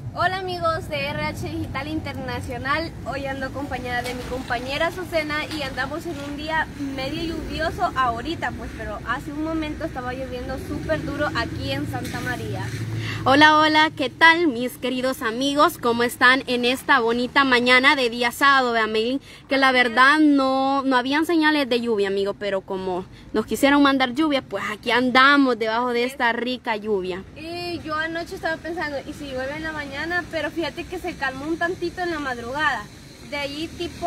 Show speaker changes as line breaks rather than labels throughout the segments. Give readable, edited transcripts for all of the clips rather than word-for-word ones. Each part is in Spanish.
Hola amigos de RH Digital Internacional, hoy ando acompañada de mi compañera Azucena y andamos en un día medio lluvioso ahorita pues, pero hace un momento estaba lloviendo súper duro aquí en Santa María.
Hola, hola, ¿qué tal mis queridos amigos? ¿Cómo están en esta bonita mañana de día sábado? Vean, Maylin, que la verdad no habían señales de lluvia, amigo, pero como nos quisieron mandar lluvia, pues aquí andamos debajo de esta rica lluvia.
Y yo anoche estaba pensando, ¿y si llueve en la mañana? Pero fíjate que se calmó un tantito en la madrugada. De allí tipo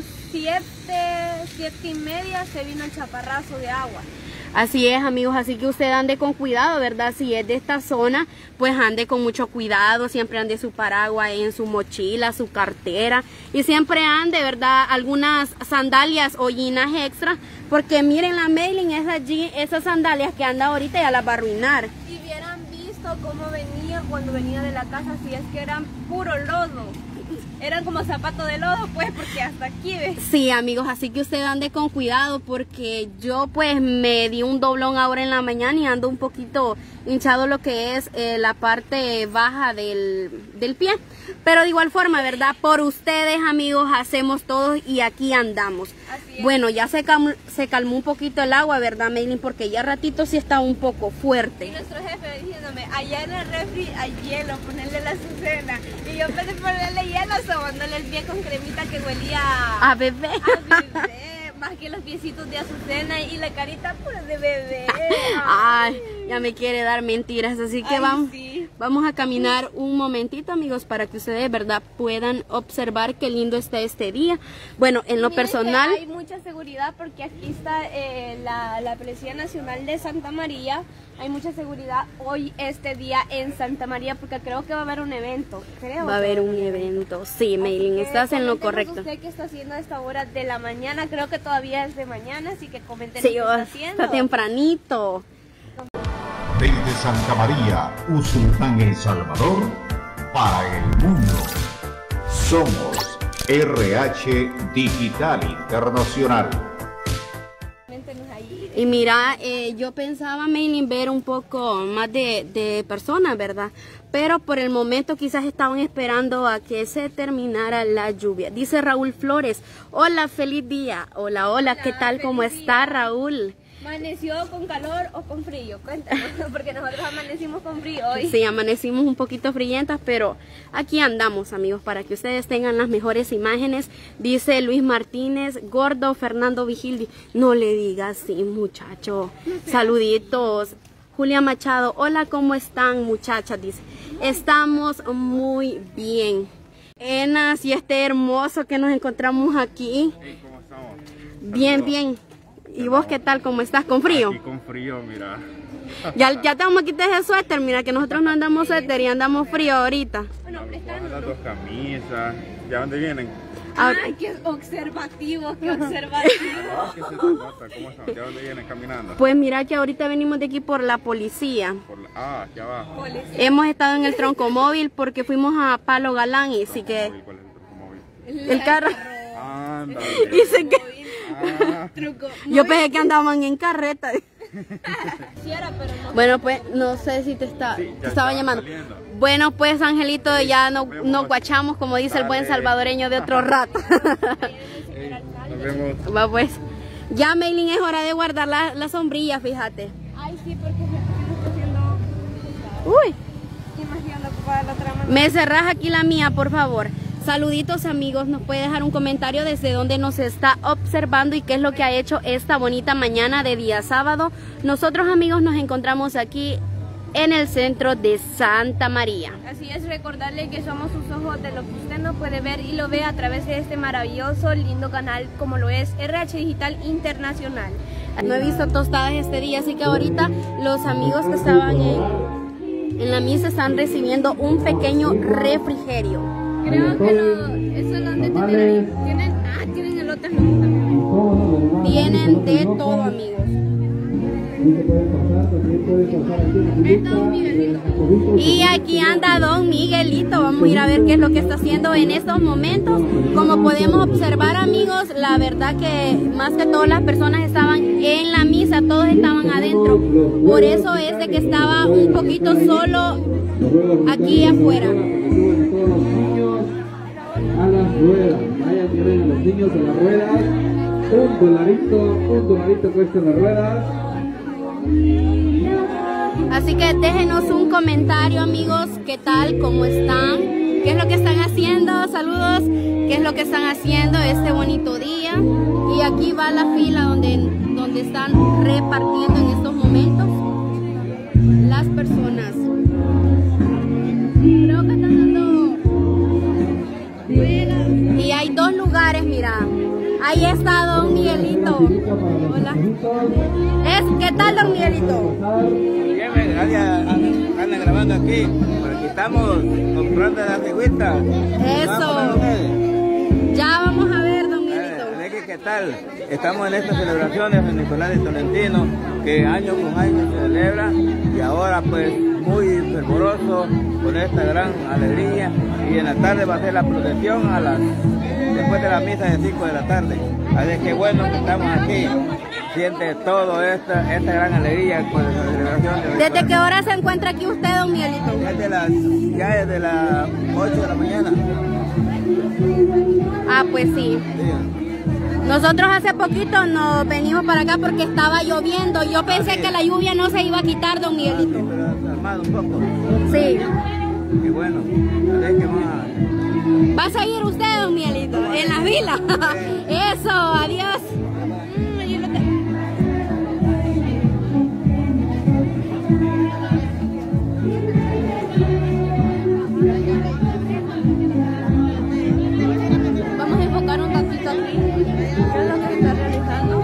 7:30 se vino el chaparrazo de agua.
Así es, amigos, así que usted ande con cuidado, ¿verdad? Si es de esta zona, pues ande con mucho cuidado, siempre ande su paraguas en su mochila, su cartera y siempre ande, ¿verdad? Algunas sandalias o jeans extra, porque miren la Maylin, esas sandalias que anda ahorita ya las va a arruinar.
Si hubieran visto cómo venía cuando venía de la casa, si es que eran puro lodo. Eran como zapatos de lodo, pues, porque hasta aquí ves.
Sí, amigos, así que usted ande con cuidado porque yo pues me di un doblón ahora en la mañana y ando un poquito hinchado lo que es la parte baja del pie. Pero de igual forma, ¿verdad? Por ustedes, amigos, hacemos todo y aquí andamos.
Así es.
Bueno, ya se calmó un poquito el agua, ¿verdad, Maylin? Porque ya ratito sí está un poco fuerte.
Y nuestro jefe diciéndome, allá en el refri hay hielo, ponerle la Azucena. Y yo en vez de ponerle hielo, sobándole el pie con cremita que huelía
a bebé.
A bebé, más que los piecitos de Azucena y la carita pura de bebé.
Ay, ya me quiere dar mentiras, así que
sí.
Vamos a caminar un momentito, amigos, para que ustedes, ¿verdad?, puedan observar qué lindo está este día. Bueno, en lo personal
hay mucha seguridad porque aquí está la Policía Nacional de Santa María. Hay mucha seguridad hoy, este día en Santa María, porque creo que va a haber un evento.
Va a haber un evento. Sí, Maylin, estás en lo correcto.
Usted que está haciendo a esta hora de la mañana, creo que todavía es de mañana, así que comenten
sí,
qué está haciendo.
Está tempranito.
Desde Santa María, Usulután, El Salvador, para el mundo. Somos RH Digital Internacional.
Y mira, yo pensaba, Maylin, ver un poco más de personas, ¿verdad? Pero por el momento quizás estaban esperando a que se terminara la lluvia. Dice Raúl Flores, hola, feliz día. Hola, hola, ¿qué tal? ¿Cómo está, Raúl?
¿Amaneció con calor o con frío? Cuéntanos, porque nosotros amanecimos con frío hoy.
Sí, amanecimos un poquito frientas, pero aquí andamos, amigos, para que ustedes tengan las mejores imágenes. Dice Luis Martínez, gordo Fernando Vigildi. No le digas así, muchacho. Saluditos. Julia Machado, hola, ¿cómo están, muchachas? Dice, estamos muy bien. Enas y este hermoso que nos encontramos aquí.
¿Cómo estamos?
Bien, bien. ¿Y vos qué tal? ¿Cómo estás? ¿Con frío?
Aquí con frío, mira.
Ya te vamos a quitar ese suéter, mira que nosotros no andamos suéter y andamos frío ahorita.
Bueno,
Las dos camisas. ¿Ya dónde vienen?
Ay, qué observativo, qué observativo.
¿Qué se te nota? ¿Cómo están? ¿Ya dónde vienen caminando?
Pues mira que ahorita venimos de aquí por la policía.
Aquí abajo.
Hemos estado en el troncomóvil porque fuimos a Palo Galán y sí que...
¿Cuál es el troncomóvil?
El carro...
Ándale.
Dice que... Yo pensé que andaban en carreta. Bueno, pues no sé si te estaba llamando.
Saliendo.
Bueno, pues Angelito, ya nos guachamos, como dice el buen salvadoreño, de otro rato.
Nos vemos.
Va pues. Ya, Maylin, es hora de guardar la sombrilla, fíjate.
Ay, sí, porque no está haciendo...
Uy.
Imaginando para la otra mano.
Me cerrás aquí la mía, por favor. Saluditos, amigos, nos puede dejar un comentario desde donde nos está observando y qué es lo que ha hecho esta bonita mañana de día sábado. Nosotros, amigos, nos encontramos aquí en el centro de Santa María.
Así es, recordarle que somos sus ojos de lo que usted no puede ver y lo ve a través de este maravilloso, lindo canal como lo es RH Digital Internacional.
No he visto tostadas este día, así que ahorita los amigos que estaban en la misa están recibiendo un pequeño refrigerio.
Creo que eso lo han de tener ahí. Tienen elotes también.
Vienen de todo, amigos. Y aquí anda Don Miguelito. Vamos a ir a ver qué es lo que está haciendo en estos momentos. Como podemos observar, amigos, la verdad que más que todas las personas estaban en la misa, todos estaban adentro. Por eso es de que estaba un poquito solo aquí afuera.
Todos los niños a las ruedas. Vayan, lleven a los niños a las ruedas. $1 cuestan las ruedas.
Así que déjenos un comentario, amigos, qué tal, cómo están, qué es lo que están haciendo, saludos, qué es lo que están haciendo este bonito día. Y aquí va la fila donde están repartiendo en estos momentos las personas. Creo que están dando. Y hay dos lugares, mira. Ahí está Don Miguelito. Hola. ¿Qué tal, Don Miguelito?
Bien, andan grabando aquí, porque estamos comprando las figuritas.
Eso. Ya vamos a ver, Don Miguelito.
¿Qué tal? Estamos en estas celebraciones de Nicolás de Tolentino, que año con año se celebra, y ahora pues muy fervoroso, con esta gran alegría, y en la tarde va a ser la procesión después de la misa de 5 de la tarde. Así que bueno que estamos aquí, siente todo esta gran alegría con la celebración.
¿Desde qué hora se encuentra aquí usted, Don Miguelito?
Ya desde las 8 de la mañana.
Ah, pues sí. Nosotros hace poquito nos venimos para acá porque estaba lloviendo. Yo pensé que la lluvia no se iba a quitar, Don Miguelito.
Armado un poco.
Sí.
Qué bueno.
¿Va a seguir usted, Don Miguelito? En la fila. Eso, adiós. Vamos a enfocar un tantito aquí. ¿Qué es lo que se está realizando?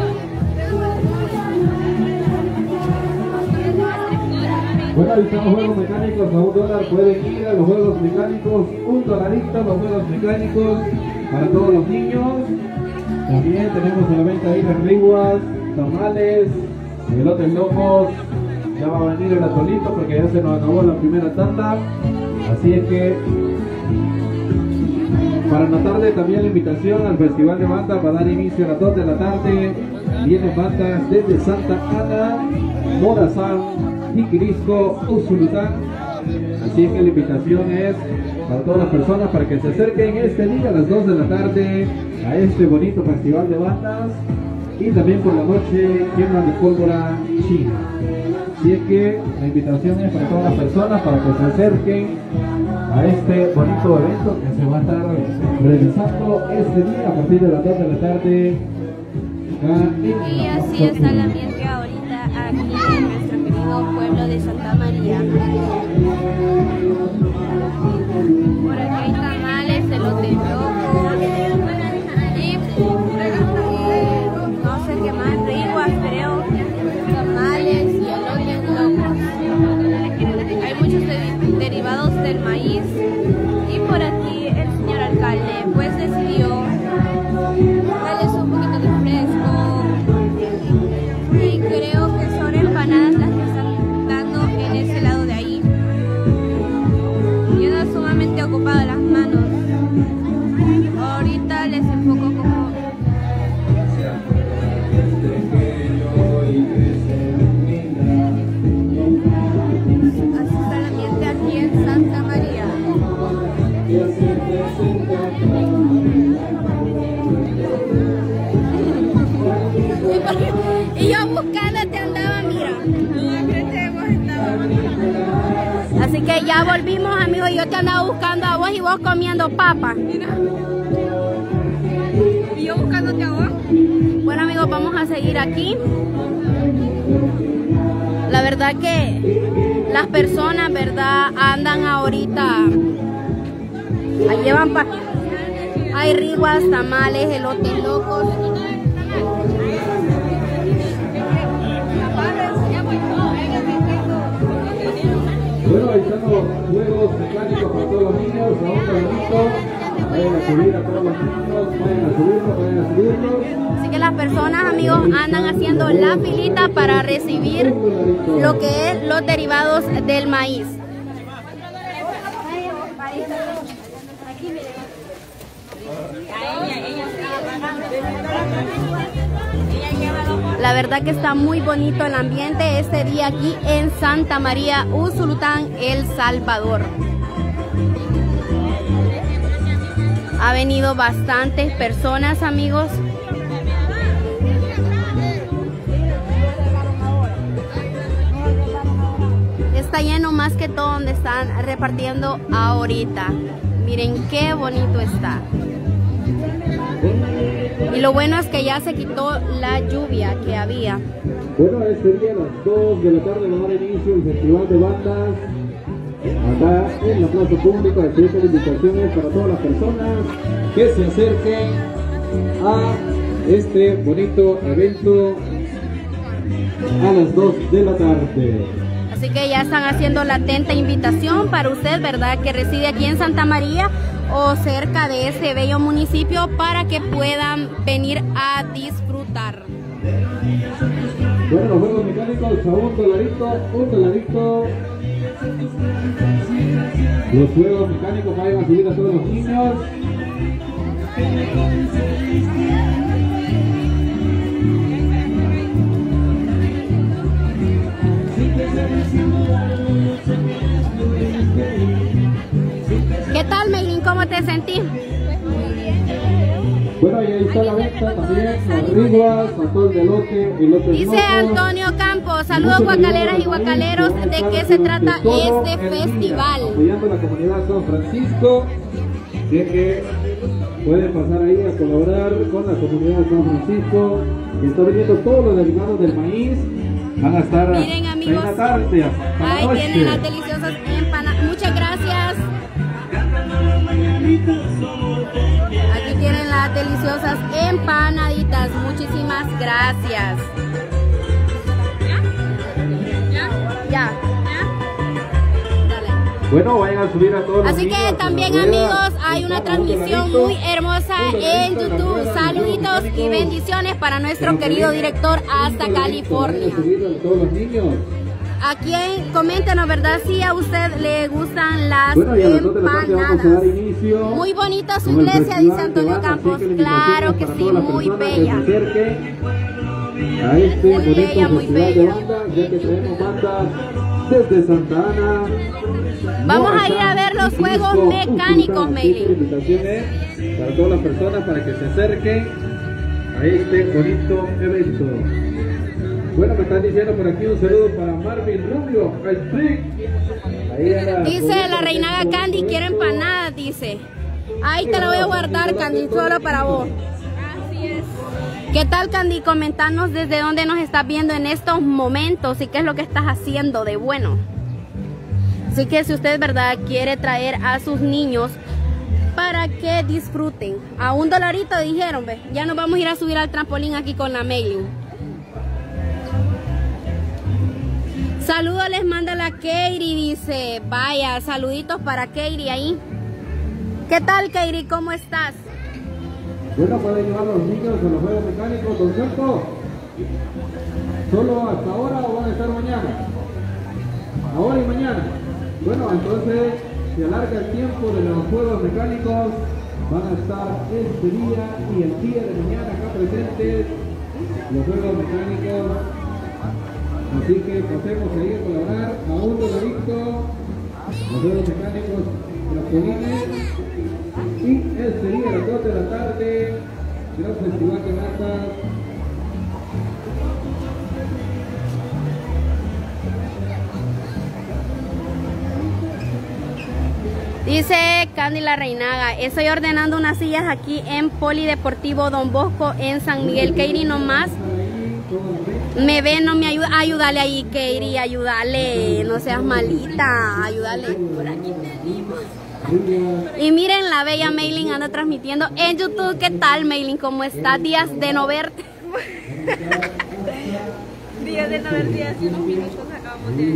Bueno, ahí están los juegos mecánicos a $1. Pueden ir a los juegos mecánicos, $1 los juegos mecánicos para todos los niños. También tenemos a la venta ahí las riguas, tamales, elotes locos. Ya va a venir el atolito porque ya se nos acabó la primera tanda. Así es que para la tarde también la invitación al Festival de Bandas va a dar inicio a las 2 de la tarde. Vienen bandas desde Santa Ana, Morazán, Jiquirisco, Usulután. Así es que la invitación es para todas las personas para que se acerquen este día a las 2 de la tarde a este bonito festival de bandas, y también por la noche queman de pólvora china. Así es que la invitación es para todas las personas para que se acerquen a este bonito evento que se va a estar realizando este día a partir de las 2 de la tarde.
Y así está el ambiente ahorita aquí en nuestro querido pueblo de Santa María. Por aquí hay tamales, elotes locos y no sé qué más, riguas creo, tamales y elotes locos. Hay muchos derivados del maíz, y por aquí el señor alcalde pues decidió darles un poquito de fresco, y creo que son empanadas las que están dando en ese lado de ahí. Queda sumamente ocupado las manos. Ahorita les enfoco como así está el ambiente aquí en Santa María.
Y yo buscándote andaba, mira. Así que ya volvimos, amigos, y yo te andaba buscando a vos y vos comiendo papas.
Y yo buscándote a vos.
Bueno, amigos, vamos a seguir aquí. La verdad que las personas, ¿verdad?, andan ahorita. Ahí llevan hay riguas, tamales, elotes locos.
Bueno, ahí están los juegos mecánicos para todos los niños, a $1. Vayan a subir a todos los niños, vayan a subirlos.
Así que las personas, amigos, andan haciendo la filita para recibir lo que es los derivados del maíz.
Ella lleva 2 horas.
La verdad que está muy bonito el ambiente este día aquí en Santa María, Usulután, El Salvador. Ha venido bastantes personas, amigos. Está lleno más que todo donde están repartiendo ahorita. Miren qué bonito está. Y lo bueno es que ya se quitó la lluvia que había.
Bueno, este día a las 2 de la tarde va a dar inicio el Festival de Bandas acá en la plaza pública. Aquí hay invitaciones para todas las personas que se acerquen a este bonito evento a las 2 de la tarde.
Así que ya están haciendo la atenta invitación para usted, ¿verdad? Que reside aquí en Santa María o cerca de este bello municipio para que puedan venir a disfrutar.
Bueno, los juegos mecánicos a $1, $1. Los juegos mecánicos vayan a subir a todos los niños.
¿Qué tal, Meilín? ¿Cómo te sentís?
Bueno, y ahí está la venta también, arriba, Santón de elote
Dice Antonio Campos, saludos guacaleras y guacaleros, ¿de qué se trata este festival?
Apoyando a la comunidad San Francisco, de que pueden pasar ahí a colaborar con la comunidad de San Francisco, que está vendiendo todos los derivados del maíz, van a estar
miren, amigos,
en la tarde,
ahí tienen las deliciosas empanadas, muchas gracias. Aquí tienen las deliciosas empanaditas. Muchísimas gracias. Ya. Dale.
Bueno, vayan a subir a todos los
Así
niños
que también,
a la rueda.
amigos, hay una transmisión muy hermosa en YouTube. Saluditos y bendiciones para nuestro querido director hasta California.
Todos los niños.
Aquí coméntenos, ¿verdad? Si a usted le gustan las
Bueno, y a las 2 de la tarde vamos a dar
empanadas.
inicio.
Muy bonita su
con el
iglesia,
festival
dice Antonio
de bandas,
Campos.
así que la
Claro
invitación
que
para
sí,
todas las
muy
personas
bella.
que se acerquen a este
Muy
bonito
bella, muy
festival de
bella.
bandas, ya que traemos bandas desde Santa Ana.
Vamos a ir a ver los juegos mecánicos, Meili.
Invitaciones para todas las personas para que se acerquen a este bonito evento. Bueno, me están diciendo por aquí un saludo para Marvin Rubio, el Trick.
Dice la Reinaga Candy, quiero empanadas, dice. Ahí te la voy a guardar, Candy, solo para vos.
Así es.
¿Qué tal, Candy? Comentanos desde dónde nos estás viendo en estos momentos y qué es lo que estás haciendo de bueno. Así que si usted, ¿verdad?, quiere traer a sus niños para que disfruten. A $1 dijeron, ve. Ya nos vamos a ir a subir al trampolín aquí con la Meilin. Saludos les manda la Keiri, dice. Vaya, saluditos para Keiri ahí. ¿Qué tal, Keiri? ¿Cómo estás?
Bueno, pueden llevar a los niños a los juegos mecánicos, ¿con cierto? ¿Solo hasta ahora o van a estar mañana? Ahora y mañana. Bueno, entonces se alarga el tiempo de los juegos mecánicos. Van a estar este día y el día de mañana acá presentes los juegos mecánicos. Así que pasemos ahí a colaborar a $1 los juegos mecánicos, los polines. Y este día a las 2 de la tarde, gran festival de bandas.
Dice Candy la Reinaga, estoy ordenando unas sillas aquí en Polideportivo Don Bosco en San Miguel. Keiri nomás me ve, no me ayuda. Ayúdale ahí, Keiri, ayúdale, no seas malita, ayúdale. Por aquí venimos. Y miren, la bella Meilin anda transmitiendo en YouTube. ¿Qué tal, Meilin? ¿Cómo estás? Días de no verte.
Días de no ver, días y unos minutos acabamos de...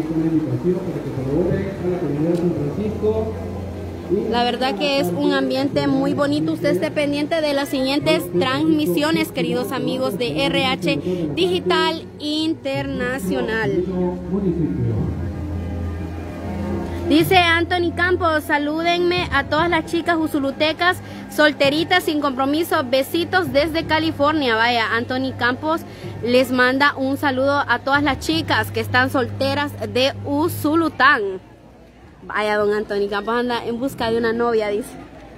La verdad que es un ambiente muy bonito. Usted esté pendiente de las siguientes transmisiones, queridos amigos de RH Digital Internacional. Dice Anthony Campos, salúdenme a todas las chicas usulutecas, solteritas, sin compromiso, besitos desde California. Vaya, Anthony Campos les manda un saludo a todas las chicas que están solteras de Usulután. Vaya, don Anthony Campos anda en busca de una novia, dice.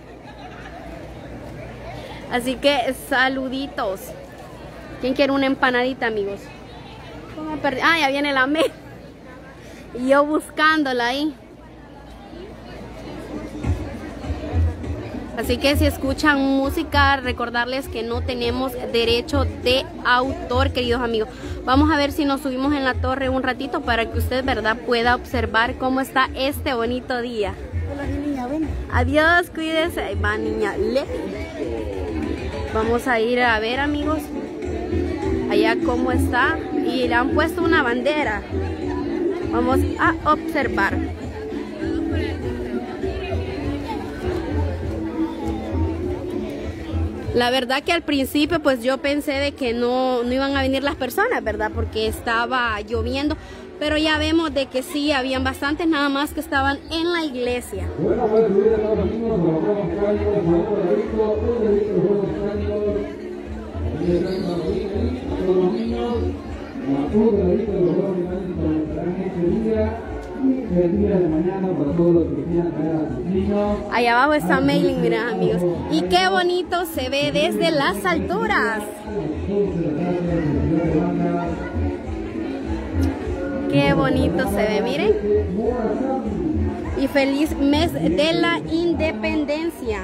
Así que saluditos. ¿Quién quiere una empanadita, amigos? Ah, ya viene la mesa. Y yo buscándola ahí. Así que si escuchan música, recordarles que no tenemos derecho de autor, queridos amigos. Vamos a ver si nos subimos en la torre un ratito para que usted, ¿verdad?, pueda observar cómo está este bonito día.
Hola, niña, ven.
Adiós, cuídese. Ahí va, niña Leti. Vamos a ir a ver, amigos, allá cómo está. Y le han puesto una bandera. Vamos a observar. La verdad que al principio pues yo pensé de que no iban a venir las personas, ¿verdad? Porque estaba lloviendo, pero ya vemos de que sí, habían bastantes, nada más que estaban en la iglesia.
Bueno, pues subir a todos los niños, el día de mañana para todos los que quieran traer a sus niños.
Allá abajo está Mailing, miren, amigos. Y qué bonito se ve desde las alturas. Qué bonito se ve, miren. Y feliz mes de la independencia.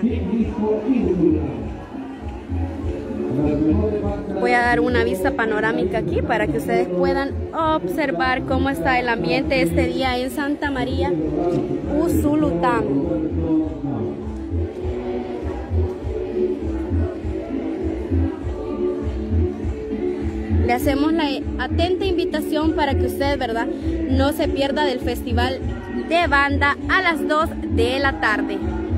Voy a dar una vista panorámica aquí para que ustedes puedan observar cómo está el ambiente este día en Santa María, Usulután. Le hacemos la atenta invitación para que usted, ¿verdad?, no se pierda del festival de banda a las 2 de la tarde.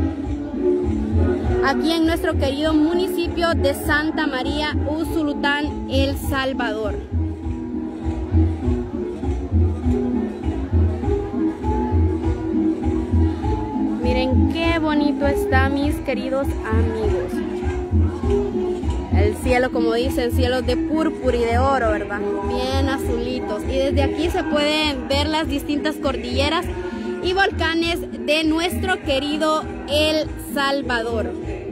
Aquí en nuestro querido municipio de Santa María, Usulután, El Salvador. Miren qué bonito está, mis queridos amigos. El cielo, como dicen, cielos de púrpura y de oro, ¿verdad? Bien azulitos. Y desde aquí se pueden ver las distintas cordilleras y volcanes de nuestro querido El Salvador.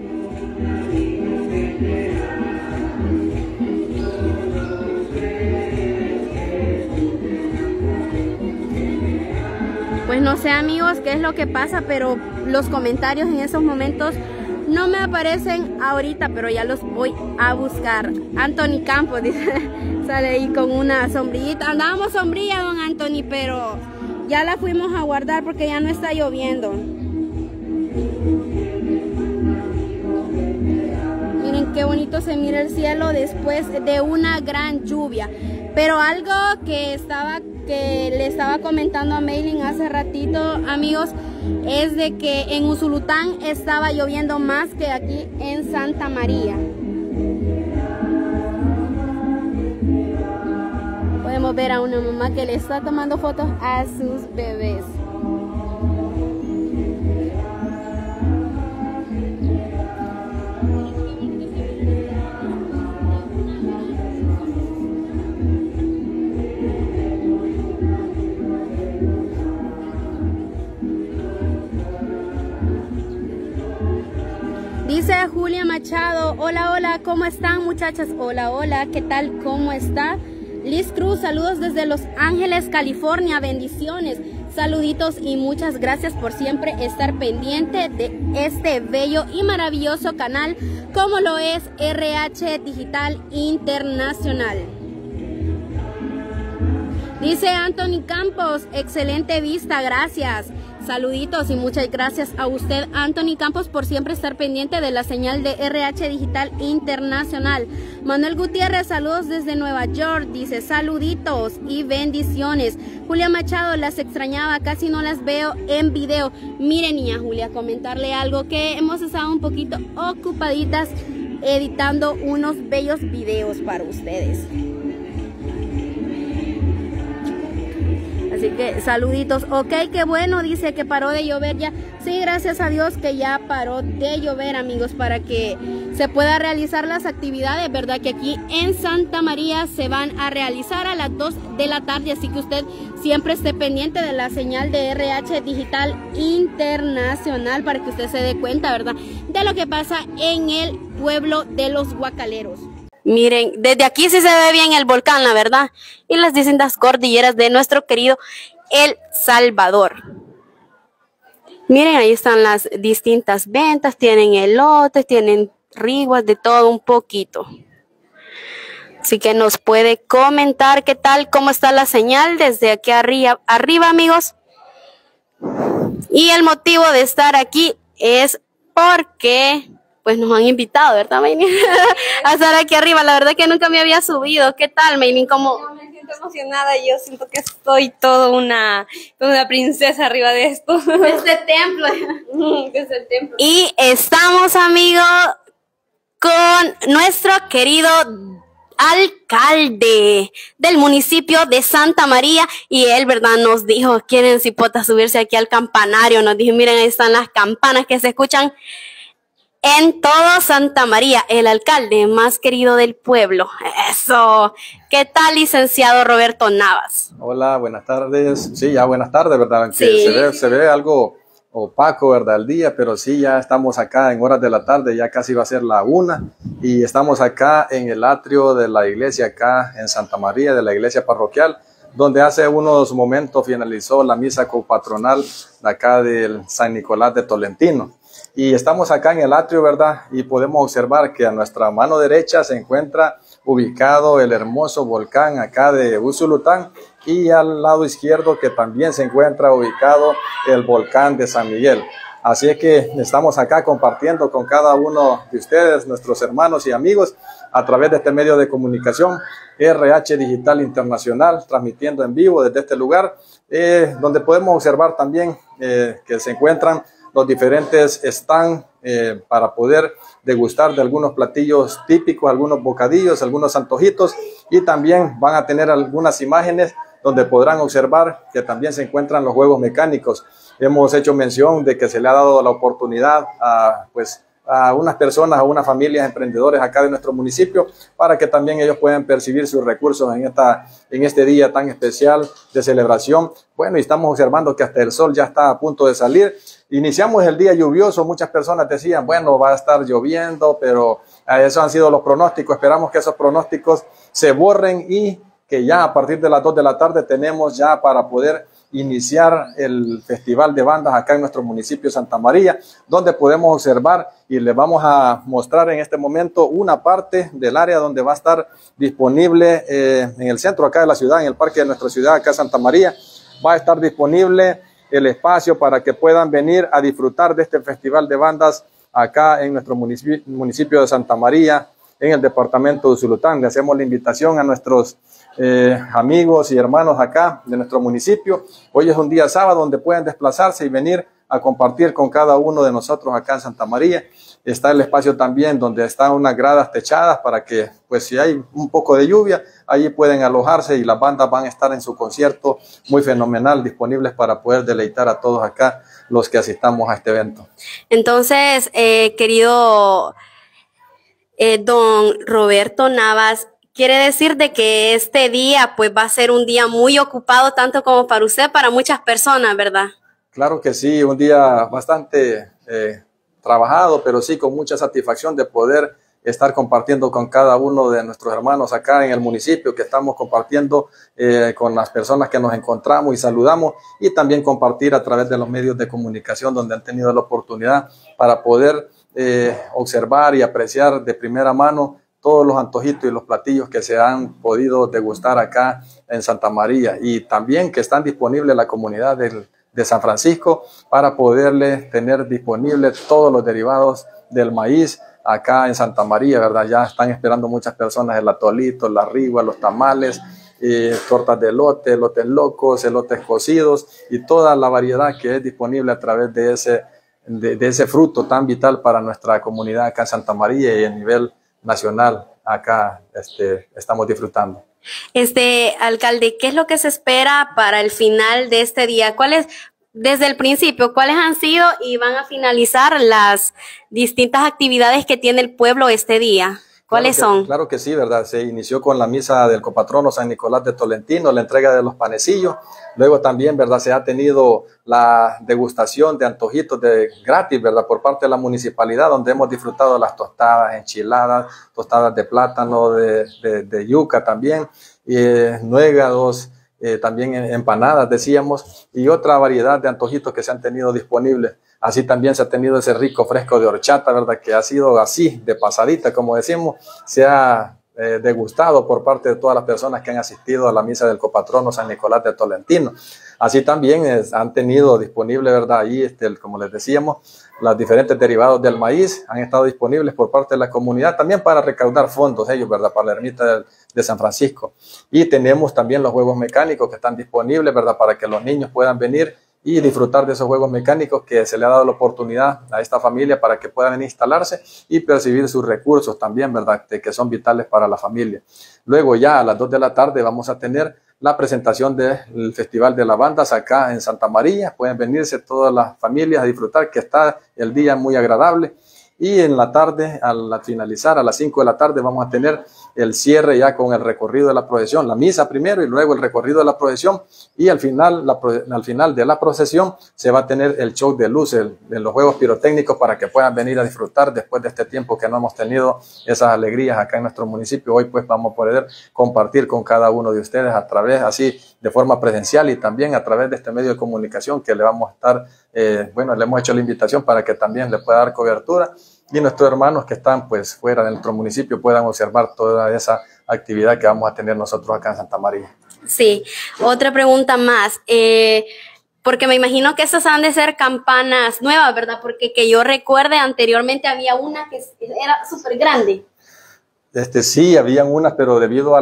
Pues no sé, amigos, qué es lo que pasa, pero los comentarios en esos momentos no me aparecen ahorita, pero ya los voy a buscar. Anthony Campos dice, sale ahí con una sombrillita. Andábamos sombrilla, don Anthony, pero ya la fuimos a guardar porque ya no está lloviendo. Miren qué bonito se mira el cielo después de una gran lluvia. Pero algo que le estaba comentando a Mailing hace ratito, amigos, es de que en Usulután estaba lloviendo más que aquí en Santa María. Podemos ver a una mamá que le está tomando fotos a sus bebés. Dice Julia Machado, hola, hola, ¿cómo están, muchachas? Hola, hola, ¿qué tal? ¿Cómo está? Liz Cruz, saludos desde Los Ángeles, California, bendiciones, saluditos y muchas gracias por siempre estar pendiente de este bello y maravilloso canal como lo es RH Digital Internacional. Dice Anthony Campos, excelente vista, gracias. Saluditos y muchas gracias a usted, Anthony Campos, por siempre estar pendiente de la señal de RH Digital Internacional. Manuel Gutiérrez, saludos desde Nueva York, dice saluditos y bendiciones. Julia Machado, las extrañaba, casi no las veo en video. Mire, niña Julia, comentarle algo, que hemos estado un poquito ocupaditas editando unos bellos videos para ustedes. Así que saluditos. Ok, qué bueno, dice que paró de llover ya. Sí, gracias a Dios que ya paró de llover, amigos, para que se pueda realizar las actividades, ¿verdad? Que aquí en Santa María se van a realizar a las 2 de la tarde, así que usted siempre esté pendiente de la señal de RH Digital Internacional para que usted se dé cuenta, ¿verdad? De lo que pasa en el pueblo de los Guacaleros. Miren, desde aquí sí se ve bien el volcán, la verdad, y las distintas cordilleras de nuestro querido El Salvador. Miren, ahí están las distintas ventas, tienen elotes, tienen riguas, de todo un poquito. Así que nos puede comentar qué tal, cómo está la señal desde aquí arriba, amigos. Y el motivo de estar aquí es porque pues nos han invitado, ¿verdad, Maynin? A estar aquí arriba. La verdad que nunca me había subido. ¿Qué tal, Maynin? ¿Cómo?
Yo me siento emocionada. Yo siento que estoy toda una princesa arriba de esto.
De este templo.
Desde el templo.
Y estamos, amigos, con nuestro querido alcalde del municipio de Santa María, y él, ¿verdad?, nos dijo, quieren cipota subirse aquí al campanario. Nos dijo, miren, ahí están las campanas que se escuchan en todo Santa María, el alcalde más querido del pueblo. Eso. ¿Qué tal, licenciado Roberto Navas?
Hola, buenas tardes. Sí, ya buenas tardes, ¿verdad?
Sí.
Se ve algo opaco, ¿verdad? El día, pero sí, ya estamos acá en horas de la tarde, ya casi va a ser la 1, y estamos acá en el atrio de la iglesia, acá en Santa María, de la iglesia parroquial, donde hace unos momentos finalizó la misa copatronal de acá del San Nicolás de Tolentino. Y estamos acá en el atrio, ¿verdad? Y podemos observar que a nuestra mano derecha se encuentra ubicado el hermoso volcán acá de Usulután, y al lado izquierdo que también se encuentra ubicado el volcán de San Miguel. Así es que estamos acá compartiendo con cada uno de ustedes, nuestros hermanos y amigos, a través de este medio de comunicación, RH Digital Internacional, transmitiendo en vivo desde este lugar, donde podemos observar también que se encuentran los diferentes stands para poder degustar de algunos platillos típicos, algunos bocadillos, algunos antojitos, y también van a tener algunas imágenes donde podrán observar que también se encuentran los juegos mecánicos. Hemos hecho mención de que se le ha dado la oportunidad a unas personas, a unas familias emprendedores acá de nuestro municipio, para que también ellos puedan percibir sus recursos en este día tan especial de celebración. Bueno, y estamos observando que hasta el sol ya está a punto de salir. Iniciamos el día lluvioso, muchas personas decían, bueno, va a estar lloviendo, pero esos han sido los pronósticos. Esperamos que esos pronósticos se borren y que ya a partir de las 2 de la tarde tenemos ya para poder iniciar el Festival de Bandas acá en nuestro municipio de Santa María, donde podemos observar y les vamos a mostrar en este momento una parte del área donde va a estar disponible en el centro acá de la ciudad, en el parque de nuestra ciudad acá Santa María. Va a estar disponible el espacio para que puedan venir a disfrutar de este Festival de Bandas acá en nuestro municipio de Santa María, en el departamento de Usulután. Le hacemos la invitación a nuestros amigos y hermanos acá de nuestro municipio. Hoy es un día sábado donde pueden desplazarse y venir a compartir con cada uno de nosotros acá en Santa María. Está el espacio también donde están unas gradas techadas para que, pues si hay un poco de lluvia, allí pueden alojarse, y las bandas van a estar en su concierto muy fenomenal, disponibles para poder deleitar a todos acá los que asistamos a este evento.
Entonces, querido don Roberto Navas, quiere decir de que este día pues va a ser un día muy ocupado, tanto como para usted, para muchas personas, ¿verdad?
Claro que sí, un día bastante trabajado, pero sí con mucha satisfacción de poder estar compartiendo con cada uno de nuestros hermanos acá en el municipio, que estamos compartiendo con las personas que nos encontramos y saludamos, y también compartir a través de los medios de comunicación donde han tenido la oportunidad para poder observar y apreciar de primera mano todos los antojitos y los platillos que se han podido degustar acá en Santa María, y también que están disponibles en la comunidad de San Francisco para poderles tener disponibles todos los derivados del maíz acá en Santa María, ¿verdad? Ya están esperando muchas personas el atolito, la rigua, los tamales, tortas de elote, elotes locos, elotes cocidos y toda la variedad que es disponible a través de ese fruto tan vital para nuestra comunidad acá en Santa María y a nivel nacional acá estamos disfrutando.
Alcalde, ¿qué es lo que se espera para el final de este día? Desde el principio, cuáles han sido y van a finalizar las distintas actividades que tiene el pueblo este día? ¿Cuáles son?
Claro que sí, ¿verdad? Se inició con la misa del copatrono San Nicolás de Tolentino, la entrega de los panecillos. Luego también, ¿verdad? Se ha tenido la degustación de antojitos gratis, ¿verdad? Por parte de la municipalidad, donde hemos disfrutado las tostadas, enchiladas, tostadas de plátano, de yuca también, nuegados, también empanadas, decíamos, y otra variedad de antojitos que se han tenido disponibles. Así también se ha tenido ese rico fresco de horchata, ¿verdad? Que ha sido así, de pasadita, como decimos, se ha degustado por parte de todas las personas que han asistido a la misa del copatrono San Nicolás de Tolentino. Así también han tenido disponible, ¿verdad? Ahí, como les decíamos, los diferentes derivados del maíz han estado disponibles por parte de la comunidad, también para recaudar fondos ellos, ¿verdad? Para la ermita de San Francisco. Y tenemos también los juegos mecánicos que están disponibles, ¿verdad? Para que los niños puedan venir y disfrutar de esos juegos mecánicos que se le ha dado la oportunidad a esta familia para que puedan instalarse y percibir sus recursos también, ¿verdad? Que son vitales para la familia. Luego ya a las 2 de la tarde vamos a tener la presentación del Festival de Lavandas acá en Santa María. Pueden venirse todas las familias a disfrutar, que está el día muy agradable. Y en la tarde, al finalizar, a las 5 de la tarde, vamos a tener el cierre ya con el recorrido de la procesión, la misa primero y luego el recorrido de la procesión, y al final de la procesión se va a tener el show de luces, de los juegos pirotécnicos, para que puedan venir a disfrutar después de este tiempo que no hemos tenido esas alegrías acá en nuestro municipio. Hoy pues vamos a poder compartir con cada uno de ustedes a través, así de forma presencial, y también a través de este medio de comunicación que le vamos a estar, le hemos hecho la invitación para que también le pueda dar cobertura, y nuestros hermanos que están pues fuera de nuestro municipio puedan observar toda esa actividad que vamos a tener nosotros acá en Santa María. Sí, otra pregunta más, porque me imagino que esas han de ser campanas nuevas, ¿verdad? Porque que yo recuerde anteriormente había una que era súper grande. Sí, habían unas, pero debido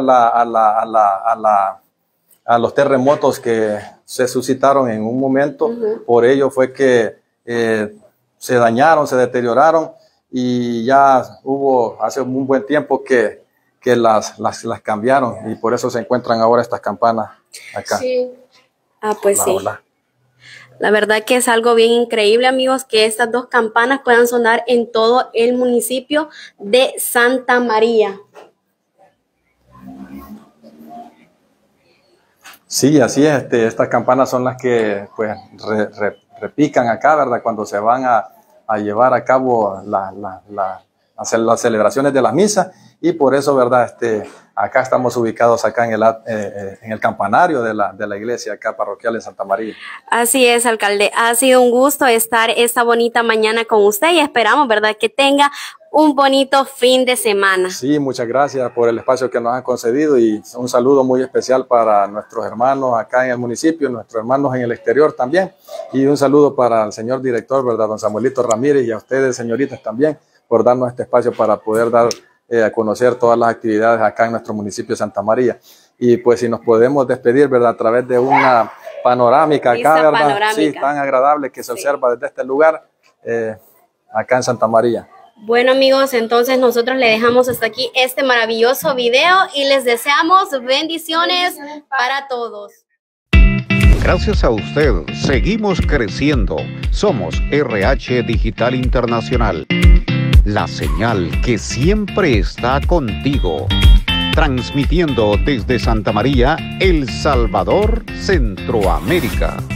a los terremotos que se suscitaron en un momento, por ello fue que se dañaron, se deterioraron, y ya hubo hace un buen tiempo que las cambiaron, y por eso se encuentran ahora estas campanas acá. Sí. Ah, pues sí. La verdad que es algo bien increíble, amigos, que estas dos campanas puedan sonar en todo el municipio de Santa María. Sí, así es. Estas campanas son las que pues repican acá, ¿verdad? Cuando se van a llevar a cabo las celebraciones de la misa, y por eso, ¿verdad? Acá estamos ubicados acá en el campanario de la iglesia acá parroquial en Santa María. Así es, alcalde. Ha sido un gusto estar esta bonita mañana con usted, y esperamos, ¿verdad?, que tenga un bonito fin de semana. Sí, muchas gracias por el espacio que nos han concedido, y un saludo muy especial para nuestros hermanos acá en el municipio, nuestros hermanos en el exterior también, y un saludo para el señor director, ¿verdad?, don Samuelito Ramírez, y a ustedes, señoritas, también, por darnos este espacio para poder dar a conocer todas las actividades acá en nuestro municipio de Santa María. Y pues si nos podemos despedir, ¿verdad?, a través de una panorámica acá, ¿verdad? Panorámica. Sí, tan agradable que se observa desde este lugar acá en Santa María. Bueno, amigos, entonces nosotros le dejamos hasta aquí este maravilloso video y les deseamos bendiciones para todos.
Gracias a usted, seguimos creciendo. Somos RH Digital Internacional. La señal que siempre está contigo. Transmitiendo desde Santa María, El Salvador, Centroamérica.